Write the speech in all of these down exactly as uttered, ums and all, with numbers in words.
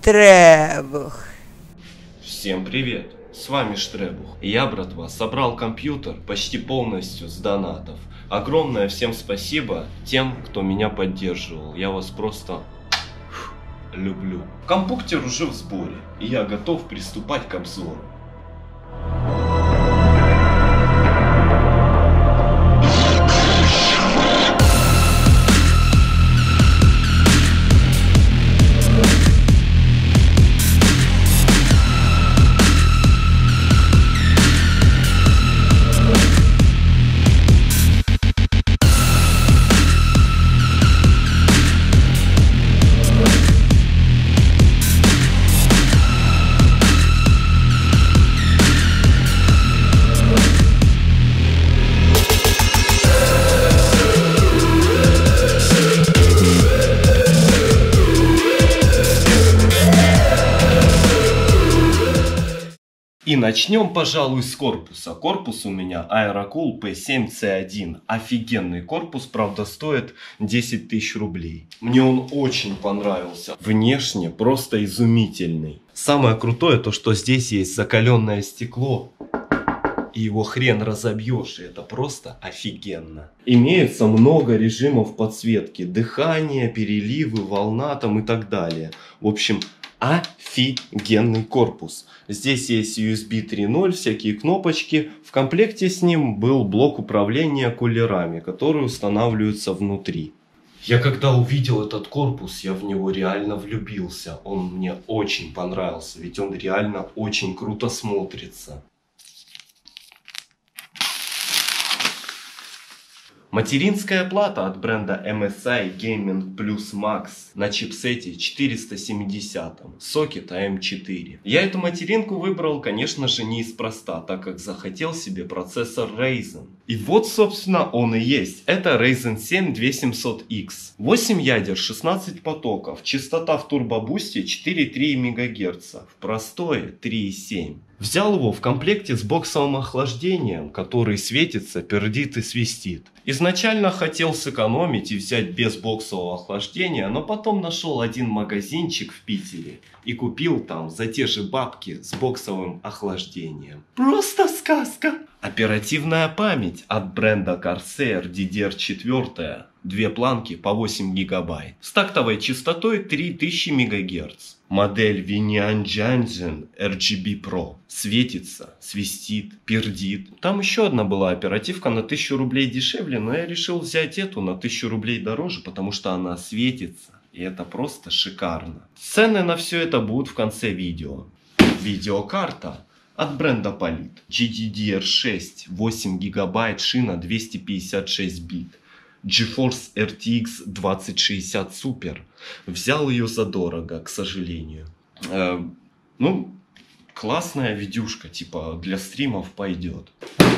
Штребух. Всем привет, с вами Штребух. Я, братва, собрал компьютер почти полностью с донатов. Огромное всем спасибо тем, кто меня поддерживал. Я вас просто люблю. Компьютер уже в сборе, и я готов приступать к обзору. И начнем, пожалуй, с корпуса. Корпус у меня Aerocool пи семь си один. Офигенный корпус, правда, стоит десять тысяч рублей. Мне он очень понравился. Внешне просто изумительный. Самое крутое то, что здесь есть закаленное стекло. И его хрен разобьешь, и это просто офигенно. Имеется много режимов подсветки. Дыхание, переливы, волна там и так далее. В общем, офигенный корпус. Здесь есть ю эс би три ноль, всякие кнопочки. В комплекте с ним был блок управления кулерами, которые устанавливаются внутри. Я когда увидел этот корпус, я в него реально влюбился. Он мне очень понравился, ведь он реально очень круто смотрится. Материнская плата от бренда эм эс ай Gaming Plus Max на чипсете четыреста семьдесят, сокет а эм четыре. Я эту материнку выбрал, конечно же, неспроста, так как захотел себе процессор Ryzen. И вот, собственно, он и есть. Это Ryzen семь две тысячи семьсот икс. восемь ядер, шестнадцать потоков, частота в турбобусте четыре и три мегагерца, в простое три и семь. Взял его в комплекте с боксовым охлаждением, который светится, пердит и свистит. Изначально хотел сэкономить и взять без боксового охлаждения, но потом нашел один магазинчик в Питере и купил там за те же бабки с боксовым охлаждением. Просто сказка! Оперативная память от бренда Corsair ди ди ар четыре. Две планки по восемь гигабайт. С тактовой частотой три тысячи мегагерц. Модель Виньянджанджен эр джи би Pro. Светится, свистит, пердит. Там еще одна была оперативка на тысячу рублей дешевле, но я решил взять эту на тысячу рублей дороже, потому что она светится. И это просто шикарно. Цены на все это будут в конце видео. Видеокарта от бренда Polit. джи ди ди ар шесть, восемь гигабайт, шина двести пятьдесят шесть бит. GeForce эр ти икс двадцать шестьдесят Super. Взял ее задорого, к сожалению. Э, ну, классная видюшка, типа для стримов пойдет.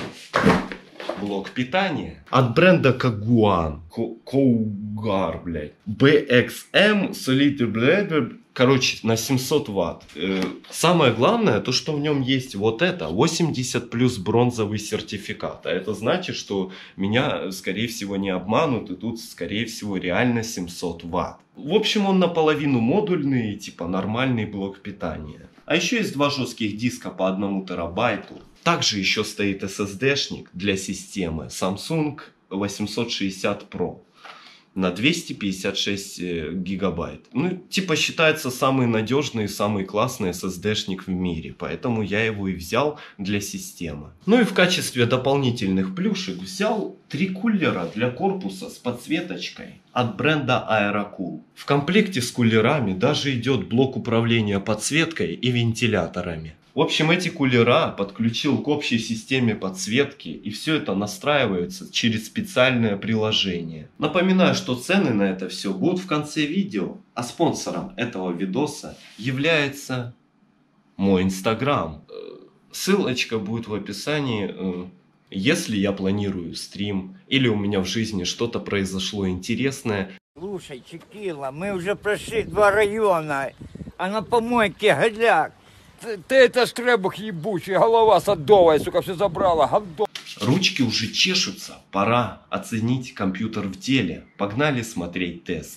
Блок питания от бренда Kagouan. Cougar, блядь. би экс эм Solid, блядь. Короче, на семьсот ватт. Э, самое главное, то что в нем есть вот это, восемьдесят плюс бронзовый сертификат. А это значит, что меня, скорее всего, не обманут. И тут, скорее всего, реально семьсот ватт. В общем, он наполовину модульный, типа нормальный блок питания. А еще есть два жестких диска по одному терабайту. Также еще стоит эс эс ди-шник для системы Samsung восемьсот шестьдесят про. На двести пятьдесят шесть гигабайт. Ну, типа считается самый надежный и самый классный эс эс ди-шник в мире. Поэтому я его и взял для системы. Ну и в качестве дополнительных плюшек взял три кулера для корпуса с подсветочкой от бренда Aerocool. В комплекте с кулерами даже идет блок управления подсветкой и вентиляторами. В общем, эти кулера подключил к общей системе подсветки, и все это настраивается через специальное приложение. Напоминаю, что цены на это все будут в конце видео, а спонсором этого видоса является мой инстаграм. Ссылочка будет в описании. Если я планирую стрим или у меня в жизни что-то произошло интересное. Слушай, Чекила, мы уже прошли два района, а на помойке голяк. Ты, ты это Штребух ебучий, голова садовая, сука, все забрала, говно. Ручки уже чешутся, пора оценить компьютер в деле. Погнали смотреть тесты.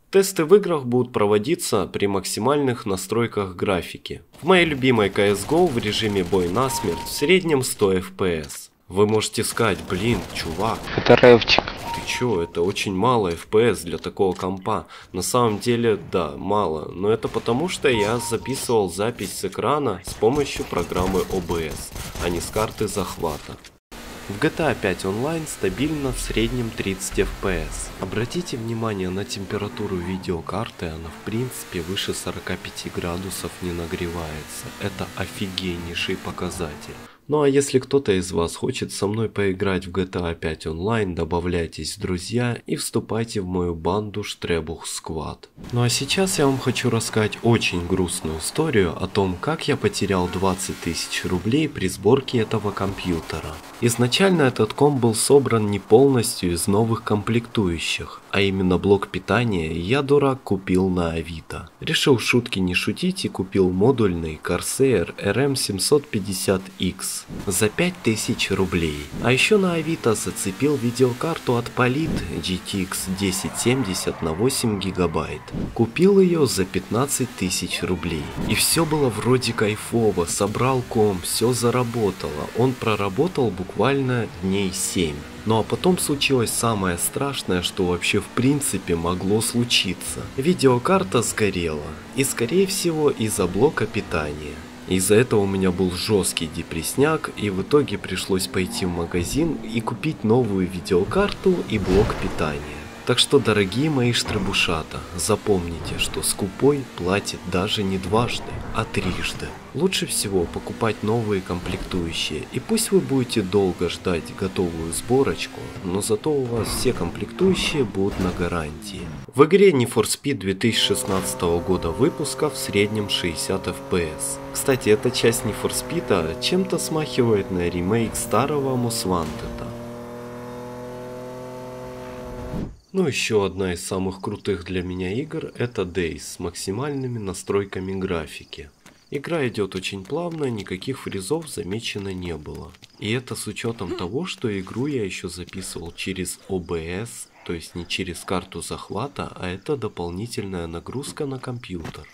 Тесты в играх будут проводиться при максимальных настройках графики. В моей любимой си эс го в режиме бой насмерть в среднем сто эф пи эс. Вы можете сказать, блин, чувак, Это рэпчик. ты чё, это очень мало эф пи эс для такого компа. На самом деле, да, мало, но это потому, что я записывал запись с экрана с помощью программы о бэ эс, а не с карты захвата. В джи ти эй пять онлайн стабильно в среднем тридцать эф пи эс. Обратите внимание на температуру видеокарты, она в принципе выше сорока пяти градусов не нагревается. Это офигеннейший показатель. Ну а если кто-то из вас хочет со мной поиграть в джи ти эй пять онлайн, добавляйтесь в друзья и вступайте в мою банду Штребух Сквад. Ну а сейчас я вам хочу рассказать очень грустную историю о том, как я потерял двадцать тысяч рублей при сборке этого компьютера. Изначально этот комп был собран не полностью из новых комплектующих, а именно блок питания я, дурак, купил на Авито. Решил шутки не шутить и купил модульный Corsair эр эм семьсот пятьдесят икс за пять тысяч рублей. А еще на Авито зацепил видеокарту от Polit джи ти экс десять семьдесят на восемь гигабайт. Купил ее за пятнадцать тысяч рублей. И все было вроде кайфово, собрал комп, все заработало. Он проработал буквально дней семь. Ну а потом случилось самое страшное, что вообще в принципе могло случиться. Видеокарта сгорела. И скорее всего из-за блока питания. Из-за этого у меня был жесткий депресняк, и в итоге пришлось пойти в магазин и купить новую видеокарту и блок питания. Так что, дорогие мои штребушата, запомните, что скупой платит даже не дважды, а трижды. Лучше всего покупать новые комплектующие, и пусть вы будете долго ждать готовую сборочку, но зато у вас все комплектующие будут на гарантии. В игре Need for Speed две тысячи шестнадцатого года выпуска в среднем шестьдесят эф пи эс. Кстати, эта часть Need for Speed чем-то смахивает на ремейк старого Most Wanted. Ну еще одна из самых крутых для меня игр — это Days с максимальными настройками графики. Игра идет очень плавно, никаких фризов замечено не было. И это с учетом того, что игру я еще записывал через о бэ эс, то есть не через карту захвата, а это дополнительная нагрузка на компьютер.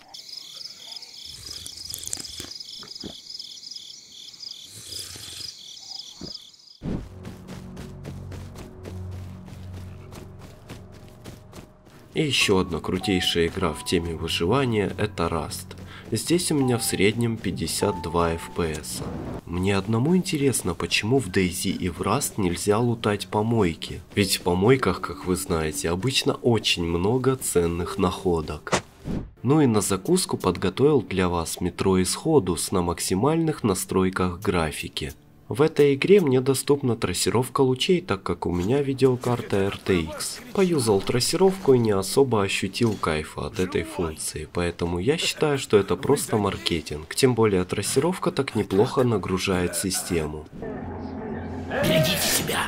И еще одна крутейшая игра в теме выживания — это Rust. Здесь у меня в среднем пятьдесят два эф пи эс. Мне одному интересно, почему в DayZ и в Rust нельзя лутать помойки. Ведь в помойках, как вы знаете, обычно очень много ценных находок. Ну и на закуску подготовил для вас метро Исходус на максимальных настройках графики. В этой игре мне доступна трассировка лучей, так как у меня видеокарта эр ти экс. Поюзал трассировку и не особо ощутил кайфа от этой функции, поэтому я считаю, что это просто маркетинг. Тем более трассировка так неплохо нагружает систему. Берегите себя!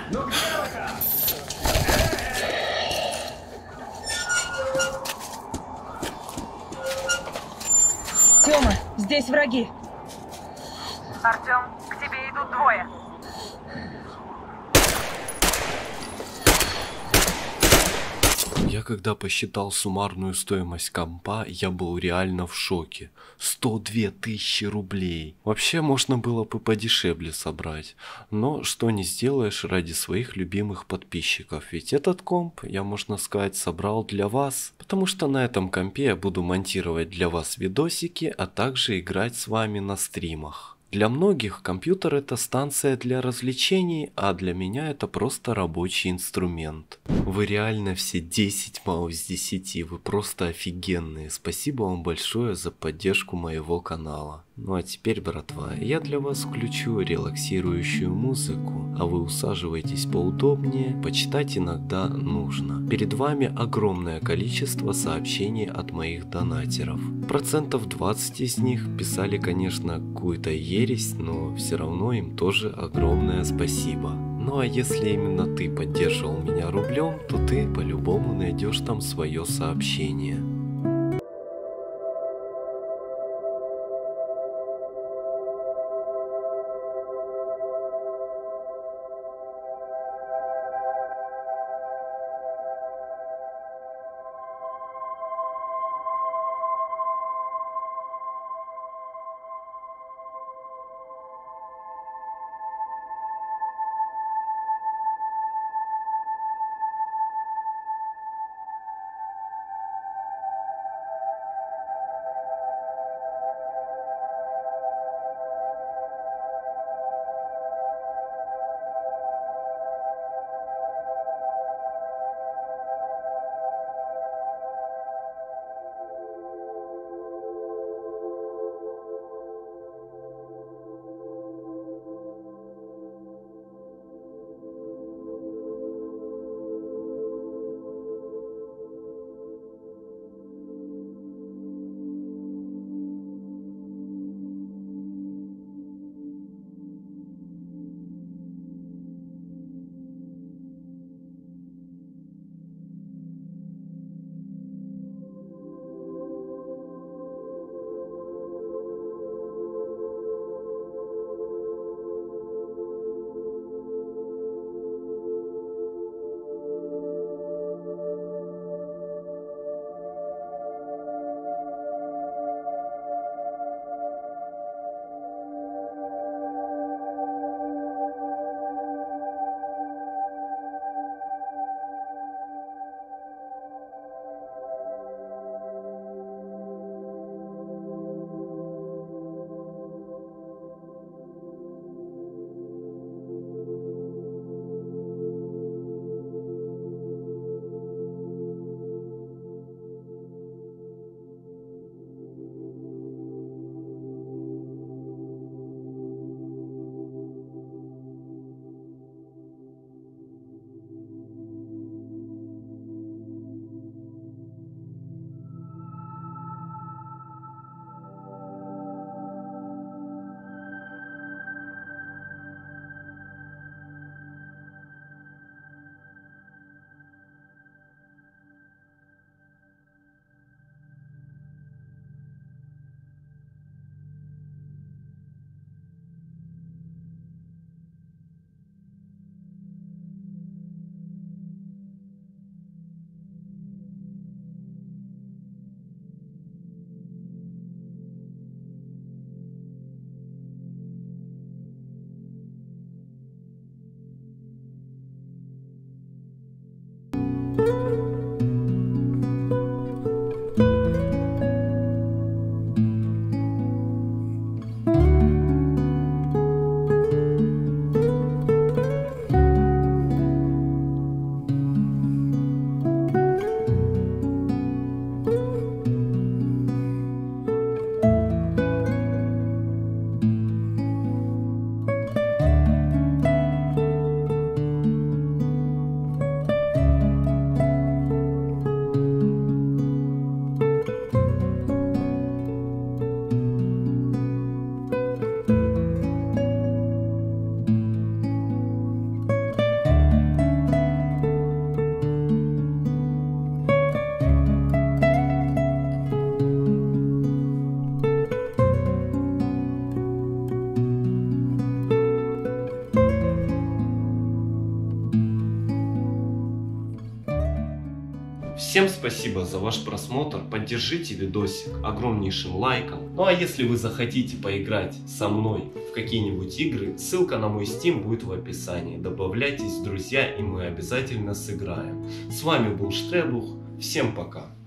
Тёма, здесь враги. Артём, к тебе идут двое. Я когда посчитал суммарную стоимость компа, я был реально в шоке. сто две тысячи рублей. Вообще можно было бы подешевле собрать. Но что не сделаешь ради своих любимых подписчиков. Ведь этот комп, я можно сказать, собрал для вас. Потому что на этом компе я буду монтировать для вас видосики, а также играть с вами на стримах. Для многих компьютер — это станция для развлечений, а для меня это просто рабочий инструмент. Вы реально все десять баллов из десяти, вы просто офигенные. Спасибо вам большое за поддержку моего канала. Ну а теперь, братва, я для вас включу релаксирующую музыку, а вы усаживайтесь поудобнее, почитать иногда нужно. Перед вами огромное количество сообщений от моих донатеров. Процентов двадцать из них писали, конечно, какую-то ересь, но все равно им тоже огромное спасибо. Ну а если именно ты поддерживал меня рублем, то ты по-любому найдешь там свое сообщение. Всем спасибо за ваш просмотр, поддержите видосик огромнейшим лайком. Ну а если вы захотите поиграть со мной в какие-нибудь игры, ссылка на мой Steam будет в описании. Добавляйтесь в друзья, и мы обязательно сыграем. С вами был Штребух, всем пока.